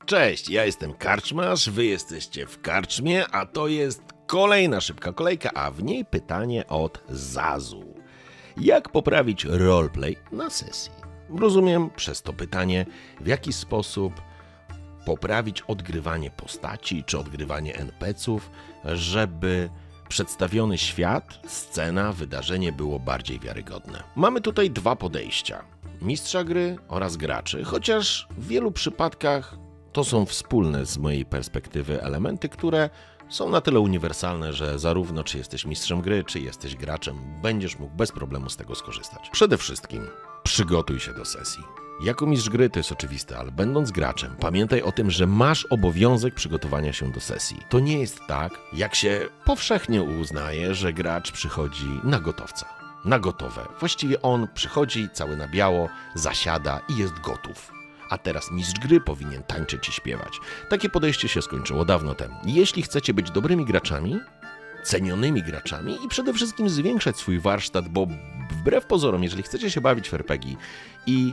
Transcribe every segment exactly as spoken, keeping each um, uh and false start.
cześć, ja jestem Karczmarz, wy jesteście w Karczmie, a to jest kolejna szybka kolejka, a w niej pytanie od Zazu. Jak poprawić roleplay na sesji? Rozumiem przez to pytanie, w jaki sposób poprawić odgrywanie postaci czy odgrywanie en pe ców, żeby przedstawiony świat, scena, wydarzenie było bardziej wiarygodne. Mamy tutaj dwa podejścia. Mistrza gry oraz graczy, chociaż w wielu przypadkach to są wspólne z mojej perspektywy elementy, które są na tyle uniwersalne, że zarówno czy jesteś mistrzem gry, czy jesteś graczem, będziesz mógł bez problemu z tego skorzystać. Przede wszystkim przygotuj się do sesji. Jako mistrz gry to jest oczywiste, ale będąc graczem, pamiętaj o tym, że masz obowiązek przygotowania się do sesji. To nie jest tak, jak się powszechnie uznaje, że gracz przychodzi na gotowca. Na gotowe. Właściwie on przychodzi cały na biało, zasiada i jest gotów. A teraz mistrz gry powinien tańczyć i śpiewać. Takie podejście się skończyło dawno temu. Jeśli chcecie być dobrymi graczami, cenionymi graczami i przede wszystkim zwiększać swój warsztat, bo wbrew pozorom, jeżeli chcecie się bawić w er pe gie i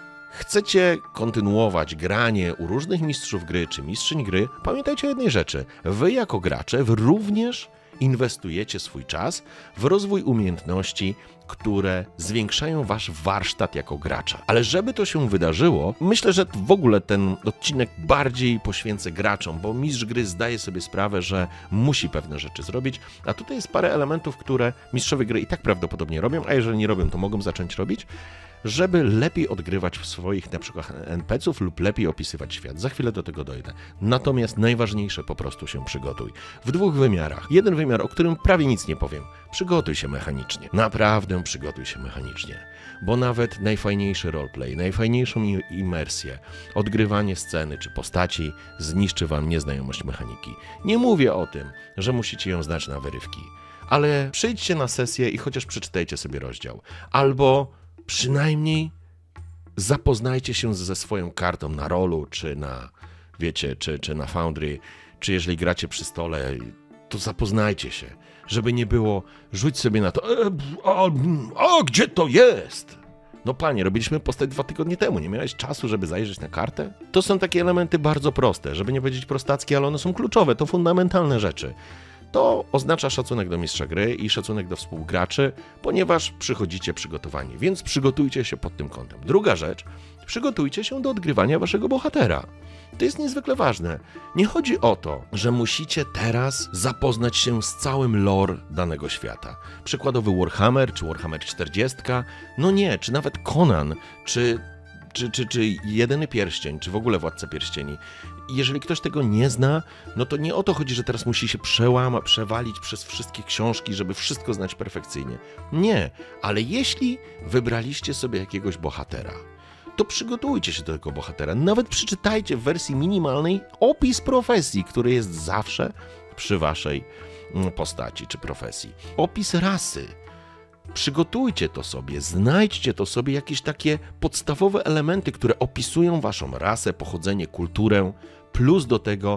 chcecie kontynuować granie u różnych mistrzów gry czy mistrzyń gry, pamiętajcie o jednej rzeczy. Wy jako gracze wy również inwestujecie swój czas w rozwój umiejętności, które zwiększają wasz warsztat jako gracza. Ale żeby to się wydarzyło, myślę, że w ogóle ten odcinek bardziej poświęcę graczom, bo mistrz gry zdaje sobie sprawę, że musi pewne rzeczy zrobić, a tutaj jest parę elementów, które mistrzowie gry i tak prawdopodobnie robią, a jeżeli nie robią, to mogą zacząć robić, żeby lepiej odgrywać w swoich na przykład en pe ców lub lepiej opisywać świat. Za chwilę do tego dojdę. Natomiast najważniejsze, po prostu się przygotuj. W dwóch wymiarach. Jeden wymiar, o którym prawie nic nie powiem. Przygotuj się mechanicznie. Naprawdę przygotuj się mechanicznie. Bo nawet najfajniejszy roleplay, najfajniejszą imersję, odgrywanie sceny czy postaci zniszczy wam nieznajomość mechaniki. Nie mówię o tym, że musicie ją znać na wyrywki. Ale przyjdźcie na sesję i chociaż przeczytajcie sobie rozdział. Albo przynajmniej zapoznajcie się ze swoją kartą na rolu, czy na, wiecie, czy, czy na Foundry, czy jeżeli gracie przy stole, to zapoznajcie się, żeby nie było, rzuć sobie na to, e, a, a gdzie to jest? No panie, robiliśmy postać dwa tygodnie temu, nie miałeś czasu, żeby zajrzeć na kartę? To są takie elementy bardzo proste, żeby nie powiedzieć prostackie, ale one są kluczowe, to fundamentalne rzeczy. To oznacza szacunek do mistrza gry i szacunek do współgraczy, ponieważ przychodzicie przygotowani, więc przygotujcie się pod tym kątem. Druga rzecz, przygotujcie się do odgrywania waszego bohatera. To jest niezwykle ważne. Nie chodzi o to, że musicie teraz zapoznać się z całym lore danego świata. Przykładowy Warhammer, czy Warhammer czterdzieści, no nie, czy nawet Conan, czy... Czy, czy, czy Jedyny Pierścień, czy w ogóle Władca Pierścieni. Jeżeli ktoś tego nie zna, no to nie o to chodzi, że teraz musi się przełamać, przewalić przez wszystkie książki, żeby wszystko znać perfekcyjnie. Nie, ale jeśli wybraliście sobie jakiegoś bohatera, to przygotujcie się do tego bohatera. Nawet przeczytajcie w wersji minimalnej opis profesji, który jest zawsze przy waszej postaci czy profesji. Opis rasy. Przygotujcie to sobie, znajdźcie to sobie jakieś takie podstawowe elementy, które opisują waszą rasę, pochodzenie, kulturę, plus do tego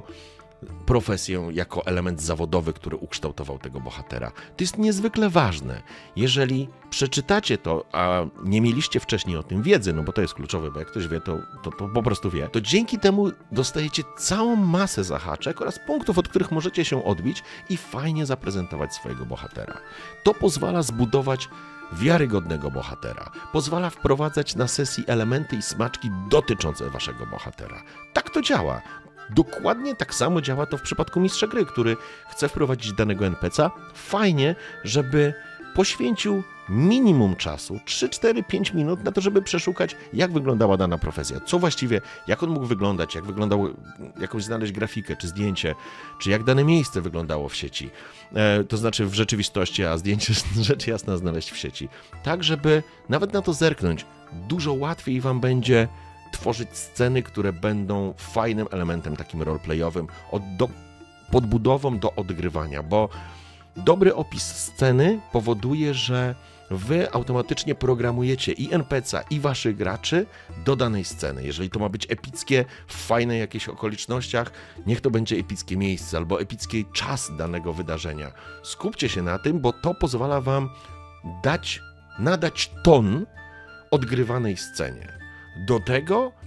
profesję jako element zawodowy, który ukształtował tego bohatera. To jest niezwykle ważne. Jeżeli przeczytacie to, a nie mieliście wcześniej o tym wiedzy, no bo to jest kluczowe, bo jak ktoś wie, to, to po, po prostu wie, to dzięki temu dostajecie całą masę zahaczek oraz punktów, od których możecie się odbić i fajnie zaprezentować swojego bohatera. To pozwala zbudować wiarygodnego bohatera. Pozwala wprowadzać na sesji elementy i smaczki dotyczące waszego bohatera. Tak to działa. Dokładnie tak samo działa to w przypadku mistrza gry, który chce wprowadzić danego en pe ca. Fajnie, żeby poświęcił minimum czasu, trzy, cztery, pięć minut na to, żeby przeszukać, jak wyglądała dana profesja, co właściwie, jak on mógł wyglądać, jak wyglądał, jakąś znaleźć grafikę, czy zdjęcie, czy jak dane miejsce wyglądało w sieci, e, to znaczy w rzeczywistości, a zdjęcie rzecz jasna znaleźć w sieci. Tak, żeby nawet na to zerknąć, dużo łatwiej wam będzie tworzyć sceny, które będą fajnym elementem takim roleplayowym, od do, podbudową do odgrywania, bo dobry opis sceny powoduje, że wy automatycznie programujecie i en pe ca, i waszych graczy do danej sceny. Jeżeli to ma być epickie, w fajnej jakichś okolicznościach, niech to będzie epickie miejsce albo epicki czas danego wydarzenia. Skupcie się na tym, bo to pozwala wam dać, nadać ton odgrywanej scenie. Do tego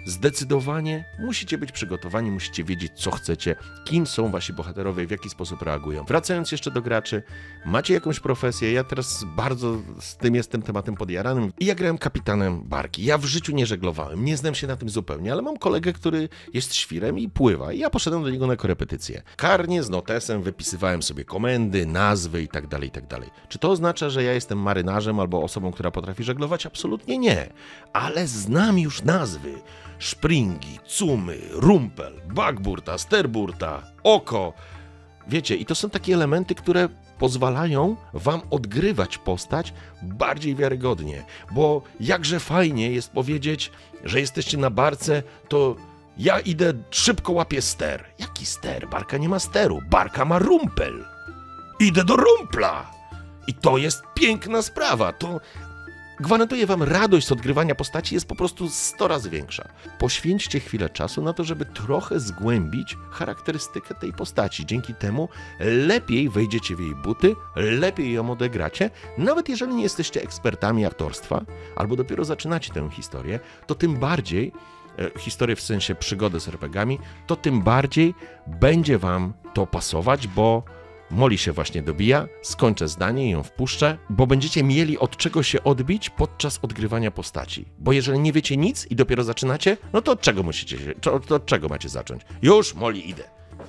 zdecydowanie musicie być przygotowani, musicie wiedzieć, co chcecie, kim są wasi bohaterowie, w jaki sposób reagują. Wracając jeszcze do graczy, macie jakąś profesję, ja teraz bardzo z tym jestem tematem podjaranym i ja grałem kapitanem barki. Ja w życiu nie żeglowałem, nie znam się na tym zupełnie, ale mam kolegę, który jest świrem i pływa i ja poszedłem do niego na korepetycję. Karnie z notesem wypisywałem sobie komendy, nazwy i tak dalej, i tak dalej. Czy to oznacza, że ja jestem marynarzem albo osobą, która potrafi żeglować? Absolutnie nie, ale znam już nazwy. Szpringi, cumy, rumpel, backburta, sterburta, oko. Wiecie, i to są takie elementy, które pozwalają wam odgrywać postać bardziej wiarygodnie, bo jakże fajnie jest powiedzieć, że jesteście na barce, to ja idę, szybko łapię ster. Jaki ster? Barka nie ma steru, barka ma rumpel. Idę do rumpla. I to jest piękna sprawa, to... Gwarantuję wam, radość z odgrywania postaci jest po prostu sto razy większa. Poświęćcie chwilę czasu na to, żeby trochę zgłębić charakterystykę tej postaci. Dzięki temu lepiej wejdziecie w jej buty, lepiej ją odegracie. Nawet jeżeli nie jesteście ekspertami aktorstwa, albo dopiero zaczynacie tę historię, to tym bardziej, e, historię w sensie przygody z er pe gami, to tym bardziej będzie wam to pasować, bo Molly się właśnie dobija, skończę zdanie i ją wpuszczę, bo będziecie mieli od czego się odbić podczas odgrywania postaci. Bo jeżeli nie wiecie nic i dopiero zaczynacie, no to od czego musicie się, to od czego macie zacząć? Już, Molly, idę.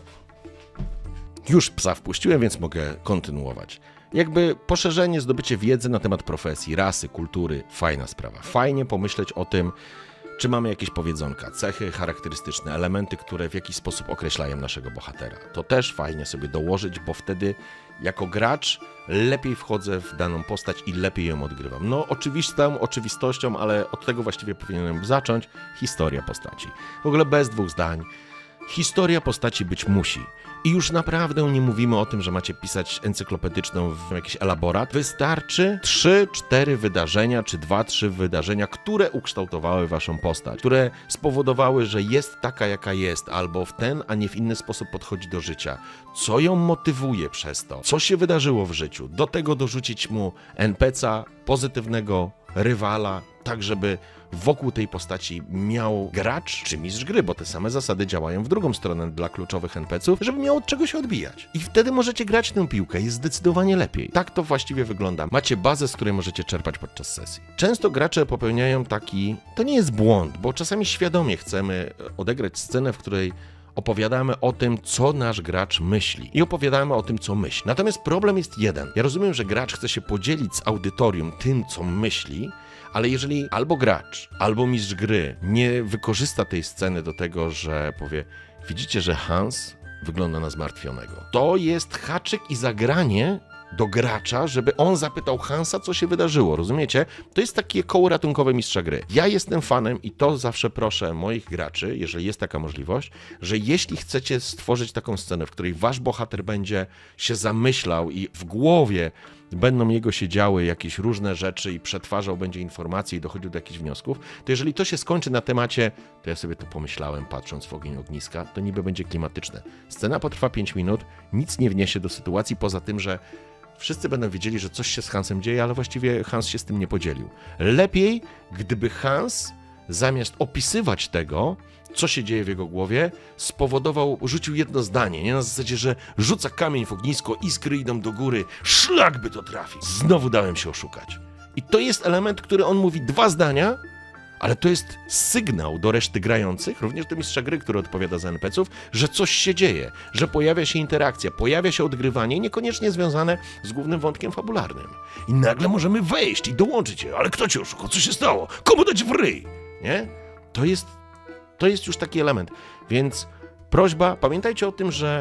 Już psa wpuściłem, więc mogę kontynuować. Jakby poszerzenie, zdobycie wiedzy na temat profesji, rasy, kultury, fajna sprawa. Fajnie pomyśleć o tym, czy mamy jakieś powiedzonka, cechy charakterystyczne, elementy, które w jakiś sposób określają naszego bohatera. To też fajnie sobie dołożyć, bo wtedy jako gracz lepiej wchodzę w daną postać i lepiej ją odgrywam. No oczywistą oczywistością, ale od tego właściwie powinienem zacząć, historia postaci. W ogóle bez dwóch zdań. Historia postaci być musi. I już naprawdę nie mówimy o tym, że macie pisać encyklopedyczną w jakiś elaborat. Wystarczy trzy cztery wydarzenia, czy dwa trzy wydarzenia, które ukształtowały waszą postać, które spowodowały, że jest taka, jaka jest, albo w ten, a nie w inny sposób podchodzi do życia. Co ją motywuje przez to? Co się wydarzyło w życiu? Do tego dorzucić mu en pe ce a, pozytywnego rywala, tak żeby wokół tej postaci miał gracz czy mistrz gry, bo te same zasady działają w drugą stronę dla kluczowych en pe ce ów, żeby miał od czego się odbijać. I wtedy możecie grać tę piłkę, jest zdecydowanie lepiej. Tak to właściwie wygląda. Macie bazę, z której możecie czerpać podczas sesji. Często gracze popełniają taki, to nie jest błąd, bo czasami świadomie chcemy odegrać scenę, w której opowiadamy o tym, co nasz gracz myśli i opowiadamy o tym, co myśli. Natomiast problem jest jeden. Ja rozumiem, że gracz chce się podzielić z audytorium tym, co myśli, ale jeżeli albo gracz, albo mistrz gry nie wykorzysta tej sceny do tego, że powie, widzicie, że Hans wygląda na zmartwionego. To jest haczyk i zagranie do gracza, żeby on zapytał Hansa, co się wydarzyło, rozumiecie? To jest takie koło ratunkowe mistrza gry. Ja jestem fanem i to zawsze proszę moich graczy, jeżeli jest taka możliwość, że jeśli chcecie stworzyć taką scenę, w której wasz bohater będzie się zamyślał i w głowie będą jego się działy jakieś różne rzeczy i przetwarzał będzie informacje i dochodził do jakichś wniosków, to jeżeli to się skończy na temacie, to ja sobie to pomyślałem, patrząc w ogień ogniska, to niby będzie klimatyczne. Scena potrwa pięć minut, nic nie wniesie do sytuacji, poza tym, że wszyscy będą wiedzieli, że coś się z Hansem dzieje, ale właściwie Hans się z tym nie podzielił. Lepiej, gdyby Hans, zamiast opisywać tego, co się dzieje w jego głowie, spowodował, rzucił jedno zdanie, nie na zasadzie, że rzuca kamień w ognisko, iskry idą do góry, szlak by to trafił. Znowu dałem się oszukać. I to jest element, który on mówi dwa zdania, ale to jest sygnał do reszty grających, również do mistrza gry, który odpowiada za en pe ce ów, że coś się dzieje, że pojawia się interakcja, pojawia się odgrywanie, niekoniecznie związane z głównym wątkiem fabularnym. I nagle możemy wejść i dołączyć je. Ale kto cię oszukał? Co się stało? Komu dać w ryj? Nie? To jest, to jest już taki element. Więc prośba, pamiętajcie o tym, że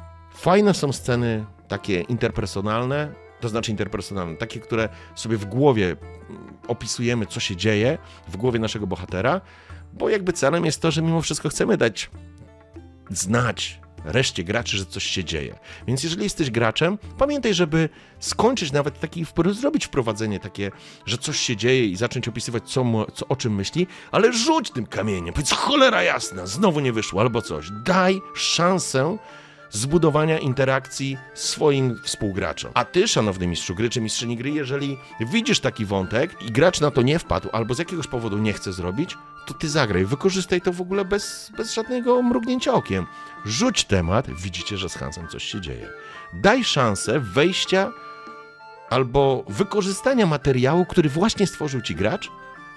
fajne są sceny takie interpersonalne, to znaczy interpersonalne, takie, które sobie w głowie opisujemy, co się dzieje w głowie naszego bohatera, bo jakby celem jest to, że mimo wszystko chcemy dać znać reszcie graczy, że coś się dzieje. Więc jeżeli jesteś graczem, pamiętaj, żeby skończyć nawet taki, zrobić wprowadzenie takie, że coś się dzieje i zacząć opisywać, co, co o czym myśli, ale rzuć tym kamieniem, powiedz, cholera jasna, znowu nie wyszło, albo coś. Daj szansę zbudowania interakcji z swoim współgraczem. A ty, szanowny mistrzu gry czy mistrzyni gry, jeżeli widzisz taki wątek i gracz na to nie wpadł albo z jakiegoś powodu nie chce zrobić, to ty zagraj, wykorzystaj to w ogóle bez, bez żadnego mrugnięcia okiem. Rzuć temat, widzicie, że z Hansem coś się dzieje. Daj szansę wejścia albo wykorzystania materiału, który właśnie stworzył ci gracz,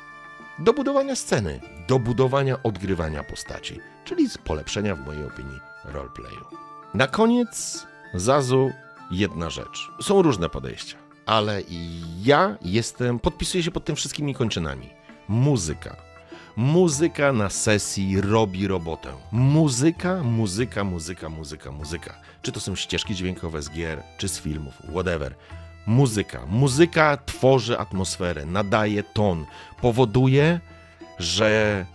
do budowania sceny, do budowania odgrywania postaci, czyli z polepszenia, w mojej opinii, roleplayu. Na koniec, Zazu, jedna rzecz. Są różne podejścia, ale ja jestem, podpisuję się pod tym wszystkimi kończynami. Muzyka. Muzyka na sesji robi robotę. Muzyka, muzyka, muzyka, muzyka, muzyka. Czy to są ścieżki dźwiękowe z gier, czy z filmów, whatever. Muzyka. Muzyka tworzy atmosferę, nadaje ton, powoduje, że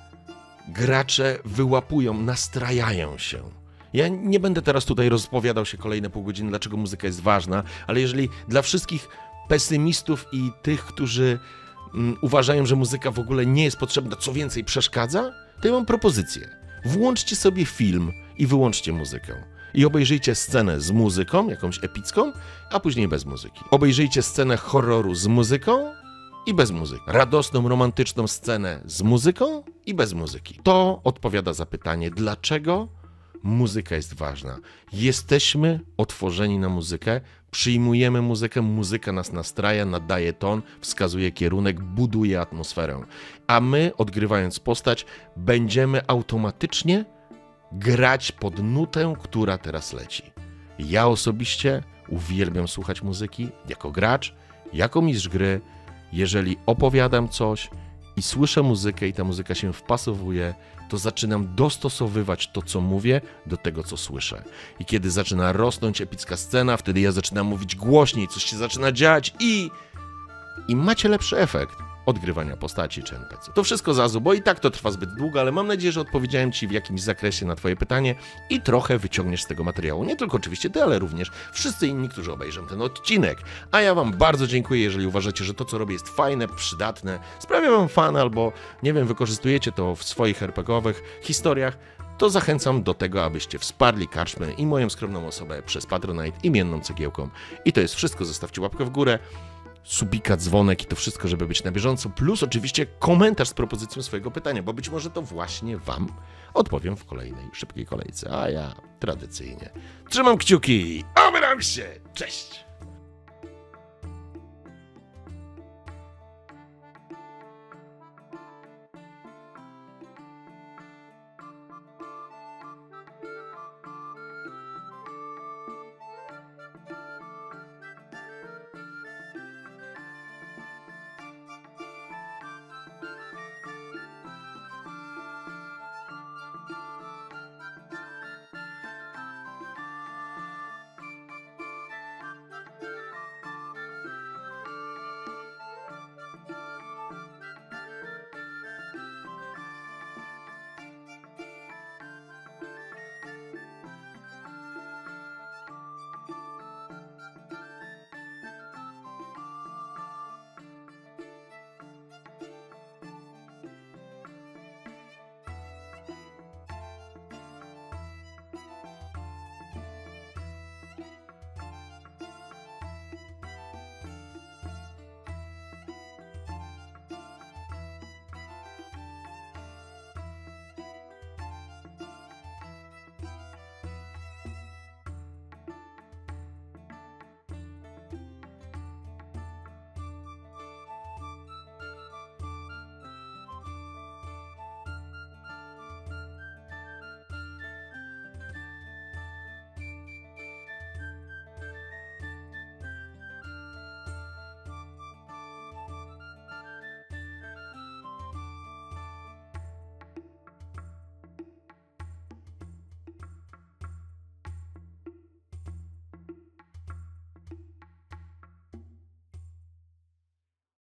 gracze wyłapują, nastrajają się. Ja nie będę teraz tutaj rozpowiadał się kolejne pół godziny, dlaczego muzyka jest ważna, ale jeżeli dla wszystkich pesymistów i tych, którzy mm, uważają, że muzyka w ogóle nie jest potrzebna, co więcej przeszkadza, to ja mam propozycję. Włączcie sobie film i wyłączcie muzykę. I obejrzyjcie scenę z muzyką, jakąś epicką, a później bez muzyki. Obejrzyjcie scenę horroru z muzyką i bez muzyki. Radosną, romantyczną scenę z muzyką i bez muzyki. To odpowiada za pytanie, dlaczego muzyka jest ważna. Jesteśmy otworzeni na muzykę, przyjmujemy muzykę, muzyka nas nastraja, nadaje ton, wskazuje kierunek, buduje atmosferę. A my, odgrywając postać, będziemy automatycznie grać pod nutę, która teraz leci. Ja osobiście uwielbiam słuchać muzyki jako gracz, jako mistrz gry. Jeżeli opowiadam coś i słyszę muzykę i ta muzyka się wpasowuje, to zaczynam dostosowywać to, co mówię, do tego, co słyszę. I kiedy zaczyna rosnąć epicka scena, wtedy ja zaczynam mówić głośniej, coś się zaczyna dziać i, i macie lepszy efekt odgrywania postaci czy en pe ce. To wszystko, Zazu, bo i tak to trwa zbyt długo, ale mam nadzieję, że odpowiedziałem ci w jakimś zakresie na twoje pytanie i trochę wyciągniesz z tego materiału. Nie tylko oczywiście ty, ale również wszyscy inni, którzy obejrzą ten odcinek. A ja wam bardzo dziękuję, jeżeli uważacie, że to, co robię, jest fajne, przydatne, sprawia wam fan albo, nie wiem, wykorzystujecie to w swoich er pe gie owych historiach, to zachęcam do tego, abyście wsparli Karczmę i moją skromną osobę przez Patronite imienną cegiełką. I to jest wszystko, zostawcie łapkę w górę, subika, dzwonek i to wszystko, żeby być na bieżąco, plus oczywiście komentarz z propozycją swojego pytania, bo być może to właśnie wam odpowiem w kolejnej szybkiej kolejce, a ja tradycyjnie trzymam kciuki, oby nam się, cześć!